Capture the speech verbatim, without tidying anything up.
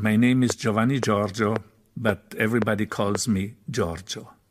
My name is Giovanni Giorgio, but everybody calls me Giorgio.